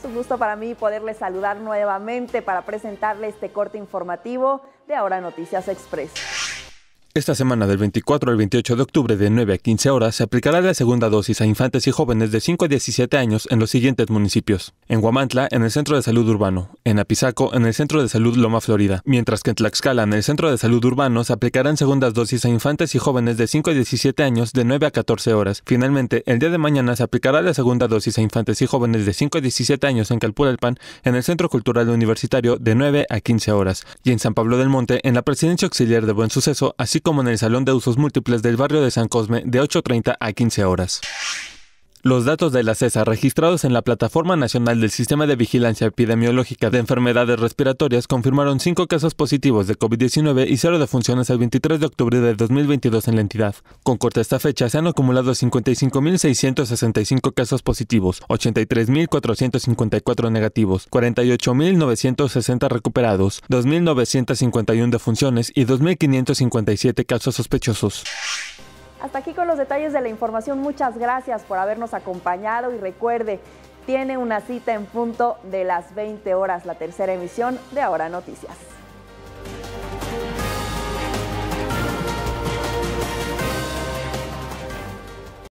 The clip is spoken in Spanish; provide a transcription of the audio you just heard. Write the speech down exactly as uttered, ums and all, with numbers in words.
Es un gusto para mí poderles saludar nuevamente para presentarle este corte informativo de Ahora Noticias Express. Esta semana del veinticuatro al veintiocho de octubre de nueve a quince horas se aplicará la segunda dosis a infantes y jóvenes de cinco a diecisiete años en los siguientes municipios. En Huamantla, en el Centro de Salud Urbano. En Apizaco, en el Centro de Salud Loma Florida. Mientras que en Tlaxcala, en el Centro de Salud Urbano, se aplicarán segundas dosis a infantes y jóvenes de cinco a diecisiete años de nueve a catorce horas. Finalmente, el día de mañana se aplicará la segunda dosis a infantes y jóvenes de cinco a diecisiete años en Calpulalpan, en el Centro Cultural Universitario de nueve a quince horas. Y en San Pablo del Monte, en la Presidencia Auxiliar de Buen Suceso, así como en el Salón de Usos Múltiples del barrio de San Cosme de ocho treinta a quince horas. Los datos de la CESA registrados en la Plataforma Nacional del Sistema de Vigilancia Epidemiológica de Enfermedades Respiratorias confirmaron cinco casos positivos de COVID diecinueve y cero defunciones el veintitrés de octubre de dos mil veintidós en la entidad. Con corte a esta fecha se han acumulado cincuenta y cinco mil seiscientos sesenta y cinco casos positivos, ochenta y tres mil cuatrocientos cincuenta y cuatro negativos, cuarenta y ocho mil novecientos sesenta recuperados, dos mil novecientos cincuenta y uno defunciones y dos mil quinientos cincuenta y siete casos sospechosos. Hasta aquí con los detalles de la información. Muchas gracias por habernos acompañado y recuerde, tiene una cita en punto de las veinte horas, la tercera emisión de Ahora Noticias.